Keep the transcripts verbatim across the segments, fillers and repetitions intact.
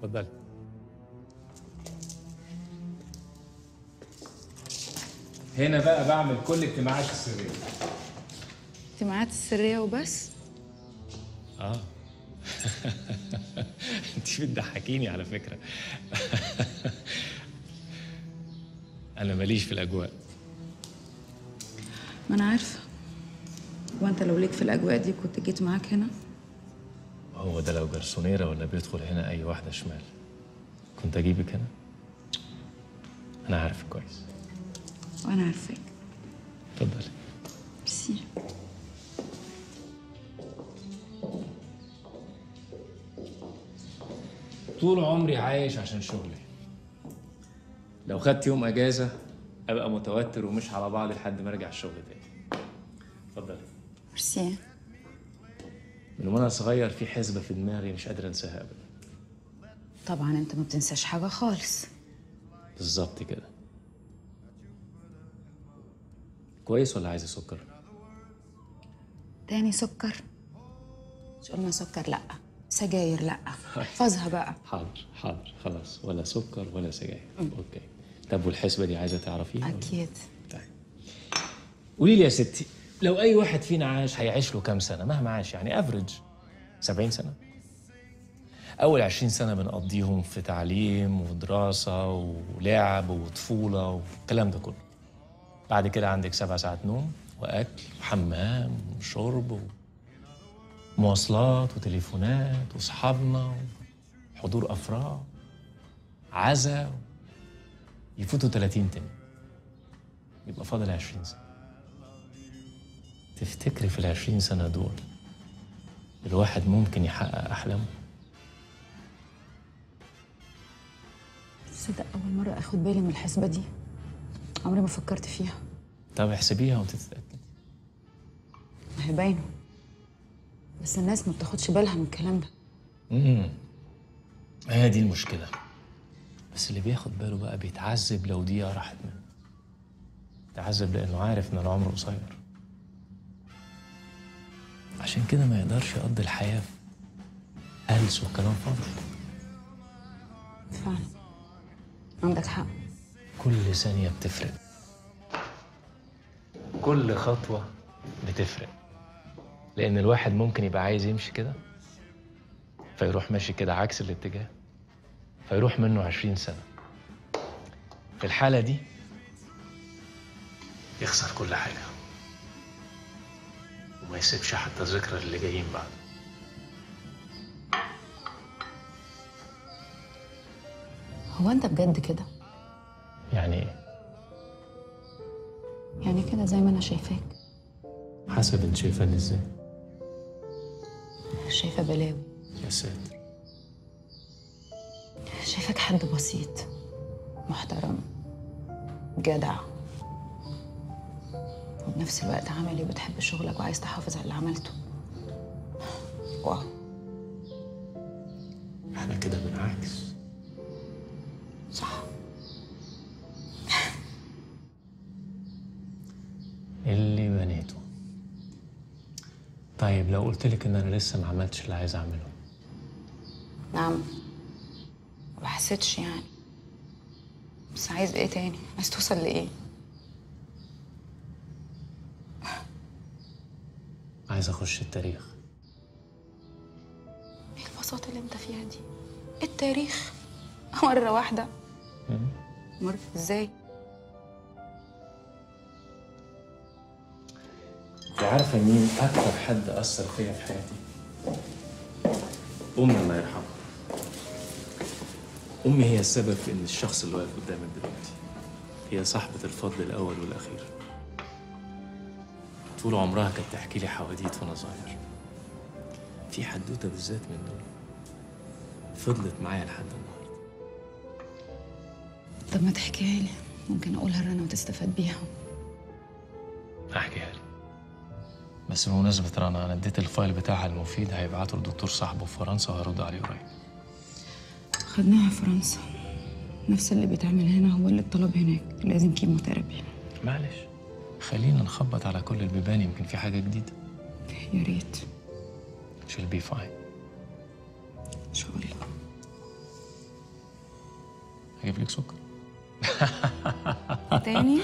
اتفضلي. هنا بقى بعمل كل اجتماعاتي السريه. اجتماعات السريه وبس؟ اه انت بتضحكيني على فكره. انا ماليش في الاجواء. ما انا عارفه. وانت لو ليك في الاجواء دي كنت جيت معاك هنا؟ هو ده لو جرسونيره ولا بيدخل هنا اي واحده شمال كنت اجيبك هنا. انا عارفك كويس. وانا عارفاك. اتفضلي. ميرسي. طول عمري عايش عشان شغلي. لو خدت يوم اجازه ابقى متوتر ومش على بعض لحد ما ارجع الشغل تاني. اتفضلي. ميرسي. من وانا صغير في حسبه في دماغي مش قادر انساها ابدا. طبعا انت ما بتنساش حاجه خالص. بالظبط كده. كويس ولا عايزه سكر؟ تاني سكر؟ مش قلنا سكر لا، سجاير لا، احفظها بقى. حاضر حاضر خلاص، ولا سكر ولا سجاير. اوكي. طب والحسبه دي عايزه تعرفيها؟ اكيد. طيب قولي لي يا ستي، لو اي واحد فينا عاش هيعيش له كام سنه مهما عاش؟ يعني افريج سبعين سنه. اول عشرين سنه بنقضيهم في تعليم ودراسه ولعب وطفوله والكلام ده كله. بعد كده عندك سبع ساعات نوم واكل وحمام وشرب ومواصلات وتليفونات واصحابنا وحضور افراح عزا. يفوتوا ثلاثين تاني يبقى فاضل عشرين سنه. تفتكري في العشرين سنه دول الواحد ممكن يحقق احلامه؟ تصدق اول مره اخد بالي من الحسبه دي، عمري ما فكرت فيها. طب احسبيها وتتاكدي. ما هي باينه، بس الناس ما بتاخدش بالها من الكلام ده. امم هي دي المشكله. بس اللي بياخد باله بقى بيتعذب لو دقيقه راحت منه. يتعذب لانه عارف ان العمر قصير، عشان كده ما يقدرش يقضي الحياه في هلس وكلام فاضي. فعلا عندك حق. كل ثانيه بتفرق، كل خطوه بتفرق. لان الواحد ممكن يبقى عايز يمشي كده فيروح ماشي كده عكس الاتجاه، فيروح منه عشرين سنه. في الحاله دي يخسر كل حاجه وما يسيبش حتى ذكرى اللي جايين بعده. هو انت بجد كده؟ يعني ايه؟ يعني كده زي ما انا شايفاك. حسب انت شايفاني ازاي. شايفه بلاوي. يا ساتر. شايفك حد بسيط محترم جدع، وبنفس الوقت عملي وبتحب شغلك وعايز تحافظ على اللي عملته. واو. احنا كده بنعكس. صح. اللي بنيته. طيب لو قلت لك ان انا لسه ما عملتش اللي عايز اعمله؟ نعم. ما حسيتش يعني، بس عايز ايه تاني؟ عايز توصل لايه؟ عايز اخش التاريخ. ايه البساطة اللي انت فيها دي؟ التاريخ مرة واحدة؟ مرة ازاي؟ انت عارفه مين اكتر حد اثر فيا في حياتي؟ امي الله يرحمها. امي هي السبب في ان الشخص اللي واقف قدامك دلوقتي. هي صاحبه الفضل الاول والاخير. طول عمرها كانت تحكي لي حواديت وانا صغير. في حدوته بالذات من دول فضلت معايا لحد النهارده. طب ما تحكيها لي، ممكن اقولها لرنا وتستفاد بيها. احكيها لي. بس بمناسبة رنا، أنا اديت الفايل بتاعها المفيد، هيبعته لدكتور صاحبه في فرنسا وهرد عليه قريب. خدناها فرنسا، نفس اللي بيتعمل هنا هو اللي اتطلب هناك، لازم كيموثيرابي. معلش خلينا نخبط على كل البيبان، يمكن في حاجة جديدة. يا ريت. She'll be fine. إن شاء الله. اجيب لك سكر. تاني؟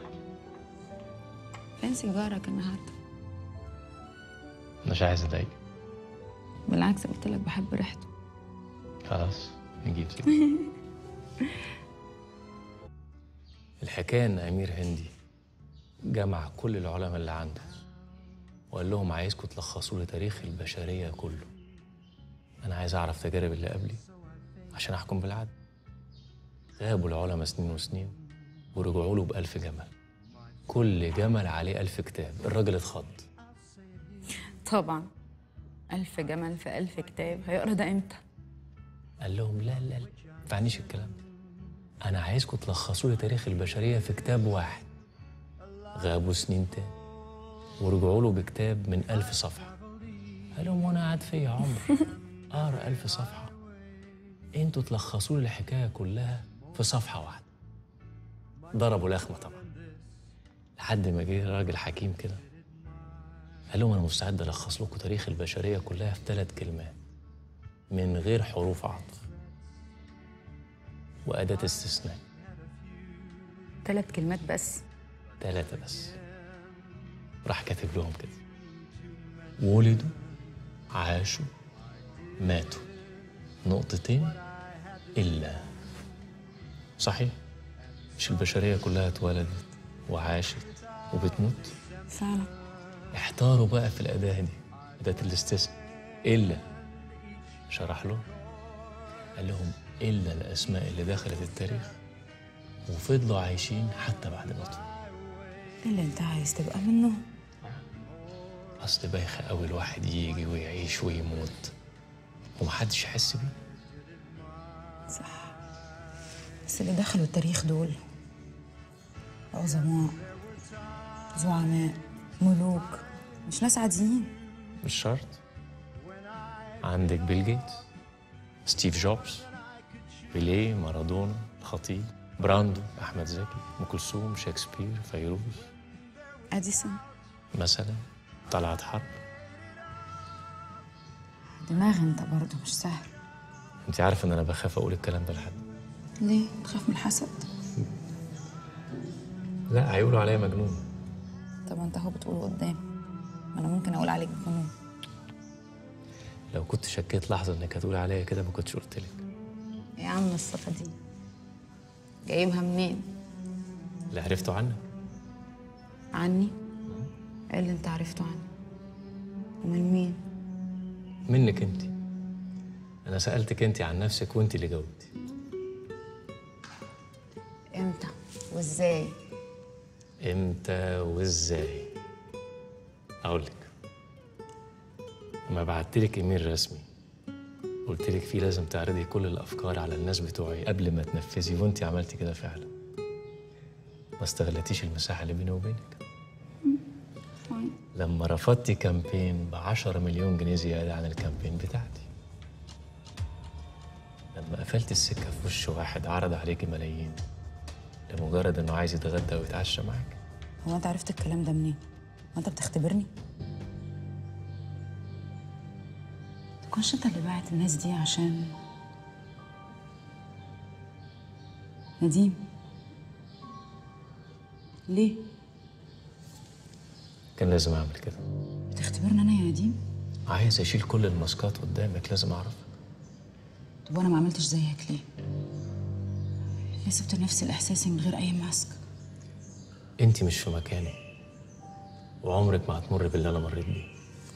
فين سيجارك النهارده؟ مش عايز اضايقك. بالعكس قلت لك بحب ريحته. خلاص نجيب سيجارة. الحكايه ان امير هندي جمع كل العلماء اللي عنده وقال لهم عايزكم تلخصوا لي تاريخ البشريه كله. انا عايز اعرف تجارب اللي قبلي عشان احكم بالعدل. غابوا العلماء سنين وسنين ورجعوا له بألف جمل. كل جمل عليه ألف كتاب. الراجل اتخض. طبعا ألف جمل في ألف كتاب، هيقرا ده امتى؟ قال لهم لا لا لا ما ينفعنيش الكلام ده. أنا عايزكم تلخصوا لي تاريخ البشرية في كتاب واحد. غابوا سنين تاني ورجعوا له بكتاب من ألف صفحة. قال لهم وأنا قاعد فيا عمر أقرأ ألف صفحة؟ أنتوا تلخصوا لي الحكاية كلها في صفحة واحدة. ضربوا لخمة طبعا، لحد ما جه راجل حكيم كده قال لهم أنا مستعد ألخص لكم تاريخ البشرية كلها في ثلاث كلمات من غير حروف عطف وأداة استثناء. ثلاث كلمات بس؟ ثلاثة بس. راح كاتب لهم كده: ولدوا، عاشوا، ماتوا، نقطتين إلا. صحيح؟ مش البشرية كلها اتولدت وعاشت وبتموت؟ فعلا. احتاروا بقى في الأداة دي، أداة الاستثناء. إلا. شرح لهم قال لهم إلا الأسماء اللي دخلت التاريخ وفضلوا عايشين حتى بعد موتهم. اللي انت عايز تبقى منه. أصل بايخة أوي الواحد يجي ويعيش ويموت ومحدش يحس بيه. صح، بس اللي دخلوا التاريخ دول عظماء، زعماء، ملوك، مش ناس عاديين. مش شرط. عندك بيل جيتس، ستيف جوبز، بيليه، مارادونا، الخطيب، براندو، أحمد زكي، أم كلثوم، شكسبير، فيروز، أديسون مثلا، طلعت حرب. دماغ انت برضه مش سهل. انت عارفه ان انا بخاف اقول الكلام ده لحد. ليه؟ تخاف من الحسد؟ لا، هيقولوا عليا مجنون. طب انت اهو بتقول قدامي، ما انا ممكن اقول عليك مجنون. لو كنت شكيت لحظه انك هتقولي عليا كده ما كنتش قلت لك. يا عم الصفه دي جايبها منين؟ اللي عرفته عنك. عني؟ ايه اللي انت عرفته عني؟ ومن مين؟ منك انت. انا سالتك انت عن نفسك وانت اللي جاوبتي. امتى وازاي؟ امتى وازاي؟ اقول لك. لما بعت لك ايميل رسمي قلت لك فيه لازم تعرضي كل الافكار على الناس بتوعي قبل ما تنفذي، وانت عملتي كده فعلا. ما استغلتيش المساحه اللي بيني وبينك. لما رفضتي كامبين ب عشرة مليون جنيه زياده عن الكامبين بتاعتي. لما قفلت السكه في وش واحد عرض عليكي ملايين لمجرد انه عايز يتغدى ويتعشى معاك. هو انت عرفت الكلام ده منين؟ ما انت بتختبرني؟ تكونش انت اللي باعت الناس دي عشان نديم؟ ليه؟ كان لازم اعمل كده. بتختبرني انا يا نديم؟ عايز اشيل كل الماسكات قدامك، لازم اعرفك. طب وانا ما عملتش زيك ليه؟ ليه سبت نفسي لاحساسي من غير اي ماسك؟ انت مش في مكاني وعمرك ما هتمر باللي انا مريت بيه.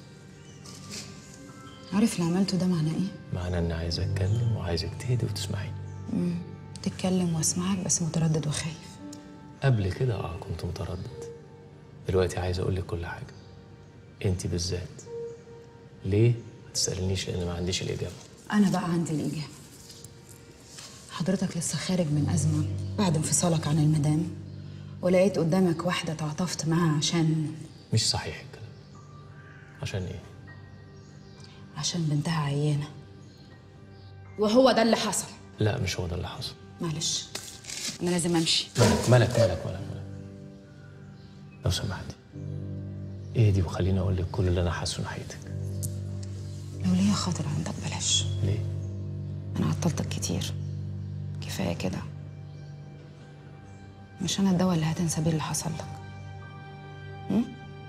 عارف اللي عملته ده معناه ايه؟ معناه اني عايز اتكلم وعايزك تهدي وتسمعيني. امم تتكلم واسمعك بس متردد وخايف. قبل كده اه كنت متردد. دلوقتي عايز اقول لك كل حاجه. انت بالذات. ليه؟ ما تسالنيش لان ما عنديش الاجابه. انا بقى عندي الاجابه. حضرتك لسه خارج من ازمه بعد انفصالك عن المدام، ولقيت قدامك واحده تعاطفت معاها عشان مش صحيح الكلام. عشان ايه؟ عشان بنتها عيانه. وهو ده اللي حصل. لا مش هو ده اللي حصل. معلش انا لازم امشي. ملك ملك ملك ملك ملك لو سمحتي اهدي وخليني اقول لك كل اللي انا حاسه ناحيتك. لو ليا خاطر عندك بلاش. ليه؟ انا عطلتك كتير، كفايه كده. مش انا الدواء اللي هتنسى بيه اللي حصل لك. م?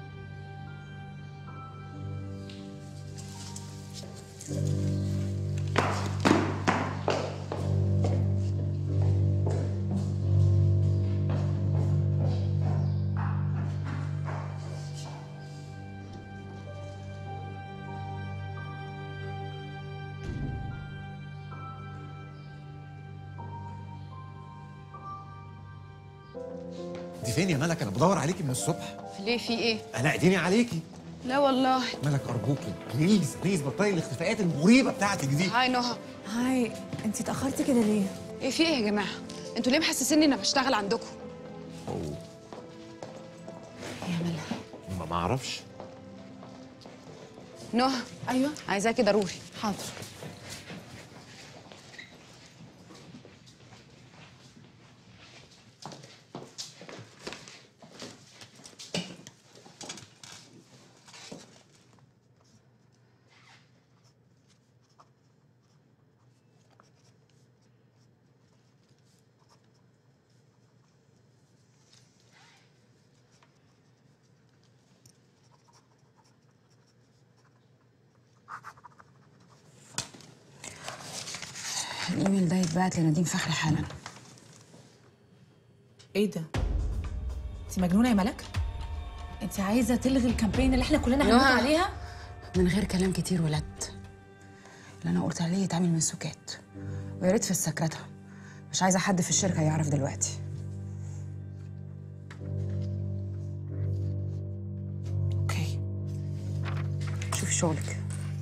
دي فين يا ملك؟ انا بدور عليكي من الصبح. ليه في ايه؟ انا ايديني عليكي. لا والله. ملك ارجوكي بليز بليز بطلي الاختفاءات المريبه بتاعتك دي. هاي نهى. هاي، انتي اتأخرتي كده ليه؟ ايه في ايه يا جماعه؟ انتوا ليه محسسيني اني بشتغل عندكم؟ اوه يا ملا ما ما اعرفش. نهى. ايوه عايزاكي ضروري. حاضر. الايميل ده يتبعت لنديم فخري حالا. ايه ده؟ انتي مجنونه يا ملك؟ انتي عايزه تلغي الكامبين اللي احنا كلنا هنموت نهى. عليها؟ من غير كلام كتير ولد. اللي انا قلت عليه يتعمل من سكات، ويا ريت في السكرتة. مش عايزه حد في الشركه يعرف دلوقتي. اوكي، شوفي شغلك.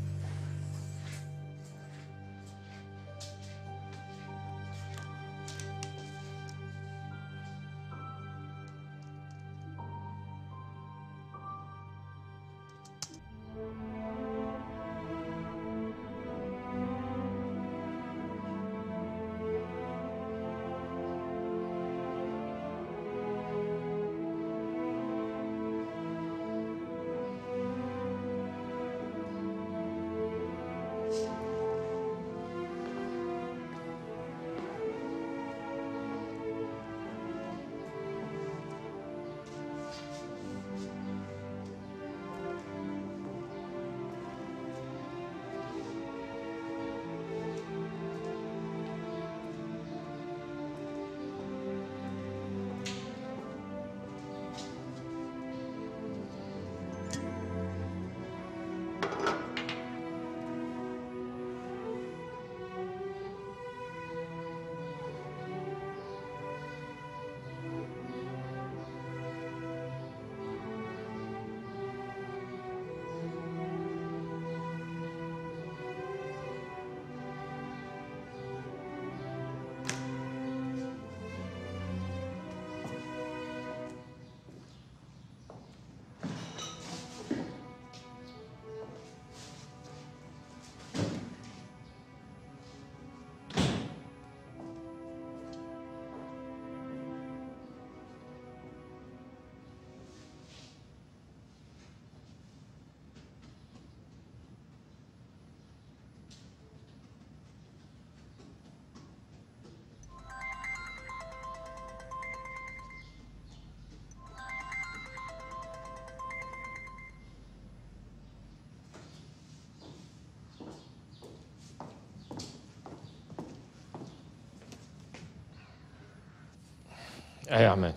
ايه يا عماد،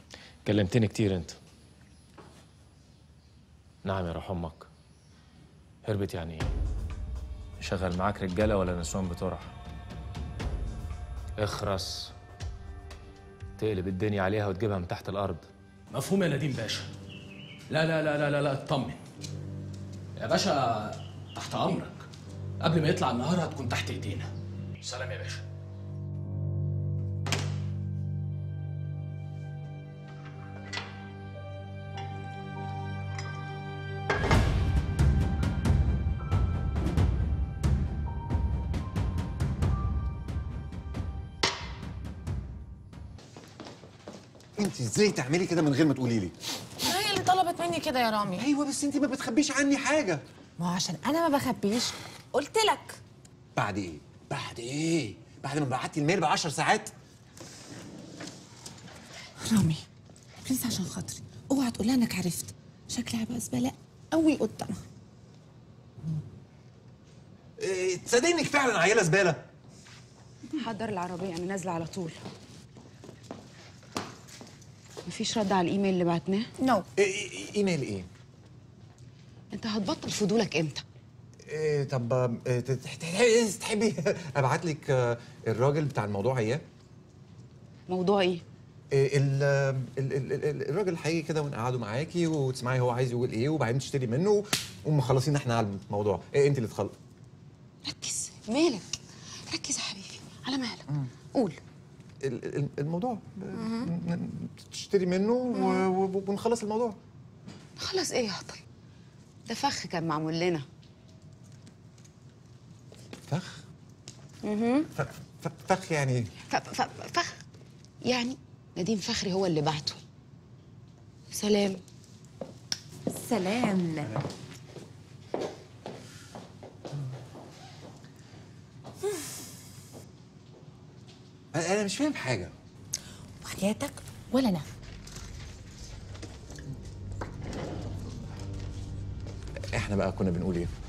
كلمتني كتير انت. نعم يا روح امك. هربت يعني ايه؟ شغل معاك رجاله ولا نسوان بترح؟ اخرس، تقلب الدنيا عليها وتجيبها من تحت الارض. مفهوم يا نديم باشا. لا لا لا لا لا لا اطمن يا باشا، تحت امرك. قبل ما يطلع النهار هتكون تحت ايدينا. سلام يا باشا. انت ازاي تعملي كده من غير ما تقولي لي؟ هي اللي طلبت مني كده يا رامي. ايوه بس انت ما بتخبيش عني حاجه. ما هو عشان انا ما بخبيش قلت لك. بعد ايه؟ بعد ايه؟ بعد ما بعتي الميل ب عشر ساعات؟ رامي بليز عشان خاطري اوعى تقول لها انك عرفت، شكلها بقى زباله قوي قدامها. إيه، تصدقني انك فعلا عيله زباله. حضر العربيه انا نازله على طول. مفيش رد على الايميل اللي بعتناه؟ نو no. إيه ايميل ايه؟ انت هتبطل فضولك امتى؟ إيه طب إيه تحبي تحبي ابعت لك الراجل بتاع الموضوع اياه؟ موضوع ايه؟ إيه ال ال ال ال الراجل هيجي كده ونقعدوا معاكي وتسمعي هو عايز يقول ايه وبعدين تشتري منه ومخلصين احنا على الموضوع. إيه انت اللي تخلص. ركز مالك؟ ركز يا حبيبي على مالك. قول. الموضوع تشتري منه ونخلص الموضوع. خلص ايه يا هطل؟ ده فخ كان معمول لنا. فخ؟ اها فخ يعني ايه؟ فخ يعني نديم فخري هو اللي بعته. سلام. سلام. انا مش فاهم حاجه. وحياتك ولا انا. احنا بقى كنا بنقول ايه؟